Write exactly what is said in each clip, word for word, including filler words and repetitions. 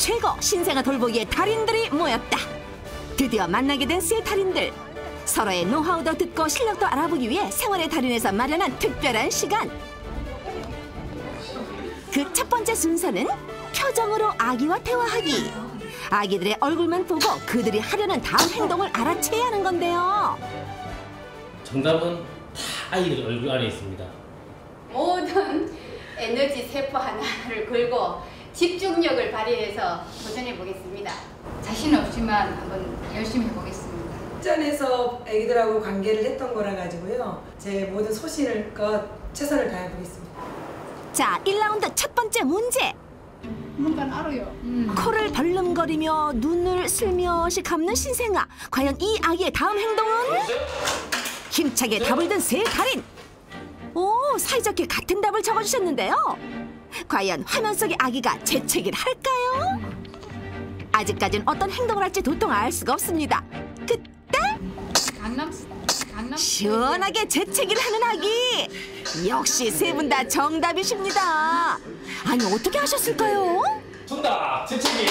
최고 신생아 돌보기의 달인들이 모였다. 드디어 만나게 된 세 달인들. 서로의 노하우도 듣고 실력도 알아보기 위해 생활의 달인에서 마련한 특별한 시간. 그 첫 번째 순서는 표정으로 아기와 대화하기. 아기들의 얼굴만 보고 그들이 하려는 다음 행동을 알아채야 하는 건데요. 정답은 다 아이들 얼굴 안에 있습니다. 모든 에너지 세포 하나를 걸고 집중력을 발휘해서 도전해 보겠습니다. 자신 없지만 한번 열심히 해보겠습니다. 직전에서 애기들하고 관계를 했던 거라 가지고요. 제 모든 소신을껏 최선을 다해 보겠습니다. 자, 일 라운드 첫 번째 문제. 뭔가 알아요. 음. 코를 벌름거리며 눈을 슬며시 감는 신생아. 과연 이 아기의 다음 행동은? 힘차게 답을 든 세 달인. 오, 사이좋게 같은 답을 적어주셨는데요. 과연 화면 속의 아기가 재채기를 할까요? 아직까지는 어떤 행동을 할지 도통 알 수가 없습니다. 그때 강남, 강남 시원하게 재채기를 하는 아기. 역시 세 분 다 정답이십니다. 아니, 어떻게 하셨을까요? 정답! 재채기!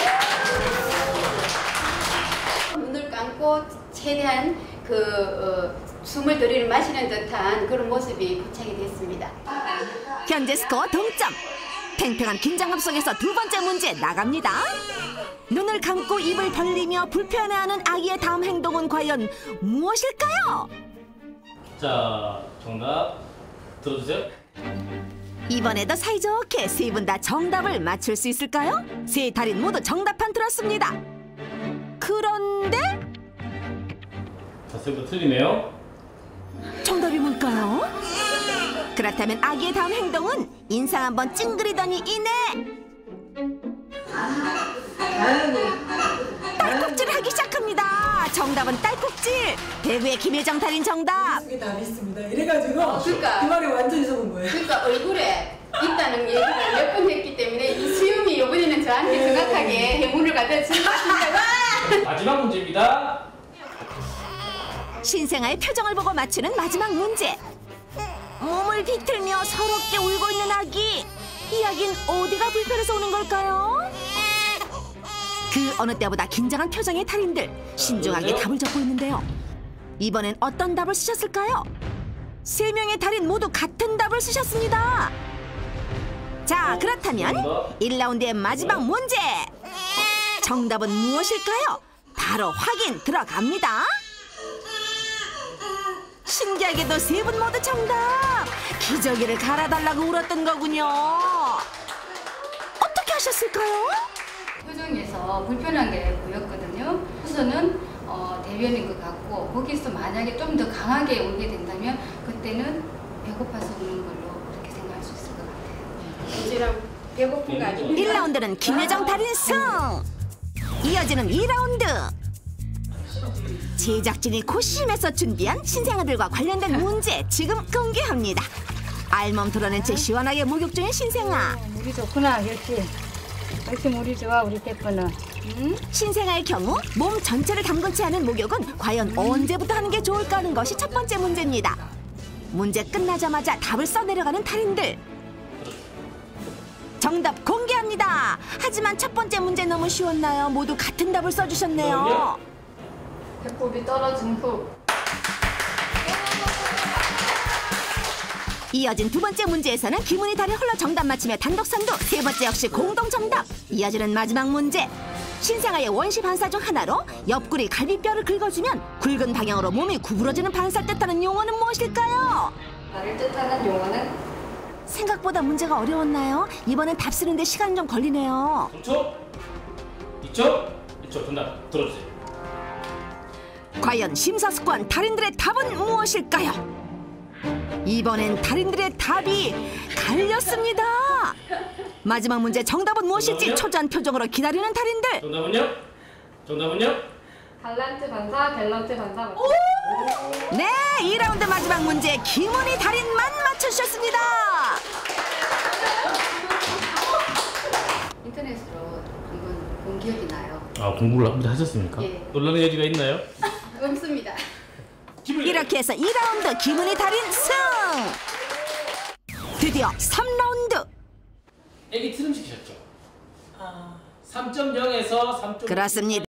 눈을 감고 최대한 그 어, 숨을 들이를 마시는 듯한 그런 모습이 포착이 됐습니다. 현재 스코어 동점. 팽팽한 긴장감 속에서 두 번째 문제 나갑니다. 눈을 감고 입을 벌리며 불편해하는 아기의 다음 행동은 과연 무엇일까요? 자, 정답 들어주세요. 이번에도 사이좋게 세 분 다 정답을 맞출 수 있을까요? 세 달인 모두 정답판 들었습니다. 그런데 자, 세 분 틀리네요. 정답이 뭘까요? 그렇다면 아기의 다음 행동은 인상 한번 찡그리더니 이내 딸꾹질을 하기 시작합니다. 정답은 딸꾹질. 배구의 김혜정 달인 정답. 속에 답이 있습니다. 이래가지고 그러니까. 그 말에 완전히 속은 거예요. 그러니까 얼굴에 있다는 얘기를 몇 번 했기 때문에 이 수염이 이번에는 저한테 정확하게 행운을 가져준 것 같습니다. 마지막 문제입니다. 신생아의 표정을 보고 맞추는 마지막 문제. 몸을 비틀며 서럽게 울고 있는 아기. 이 아기는 어디가 불편해서 우는 걸까요? 그 어느 때보다 긴장한 표정의 달인들. 신중하게 답을 적고 있는데요. 이번엔 어떤 답을 쓰셨을까요? 세 명의 달인 모두 같은 답을 쓰셨습니다. 자, 그렇다면 일 라운드의 마지막 문제. 정답은 무엇일까요? 바로 확인 들어갑니다. 신기하게도 세 분 모두 정답. 기저귀를 갈아달라고 울었던 거군요. 어떻게 하셨을까요? 표정에서 불편한 게 보였거든요. 우선은 어, 대변인 것 같고 거기서 만약에 좀 더 강하게 울게 된다면 그때는 배고파서 우는 걸로 그렇게 생각할 수 있을 것 같아요. 이제랑 배고픈 거 아닙니까? 일 라운드는 김혜정 달인 승. 이어지는 이 라운드. 제작진이 고심해서 준비한 신생아들과 관련된 문제 지금 공개합니다. 알몸 드러낸 채 시원하게 목욕 중인 신생아. 물이 좋구나, 역시. 역시 물이 좋아, 우리 태포는. 음? 신생아의 경우 몸 전체를 담근 채 하는 목욕은 과연 언제부터 하는 게 좋을까 하는 것이 첫 번째 문제입니다. 문제 끝나자마자 답을 써내려가는 달인들. 정답 공개합니다. 하지만 첫 번째 문제 너무 쉬웠나요? 모두 같은 답을 써주셨네요. 배꼽이 떨어진 후 이어진 두 번째 문제에서는 김은희 달이 홀로 정답 맞히며 단독 선두. 세 번째 역시 공동 정답. 이어지는 마지막 문제. 신생아의 원시 반사 중 하나로 옆구리 갈비뼈를 긁어주면 굵은 방향으로 몸이 구부러지는 반사를 뜻하는 용어는 무엇일까요? 나를 뜻하는 용어는 생각보다 문제가 어려웠나요? 이번엔 답 쓰는데 시간 좀 걸리네요. 삼 초, 이 초, 일 초 정답 들어주세요. 과연 심사숙고한 달인들의 답은 무엇일까요? 이번엔 달인들의 답이 갈렸습니다. 마지막 문제 정답은 무엇일지 초조한 표정으로 기다리는 달인들. 정답은요? 정답은요? 밸런트 반사, 밸런트 반사. 네, 이 라운드 마지막 문제 김은희 달인만 맞춰주셨습니다. 인터넷으로 한번 본 기억이 나요. 아, 공부를 한번 하셨습니까? 예. 논란의 여지가 있나요? 없습니다. 이렇게 해서 이 라운드 김은희 달인 승. 드디어 삼 라운드. 애기 트림 시키셨죠? 아, 삼 점 영에서 삼 점 그렇습니다.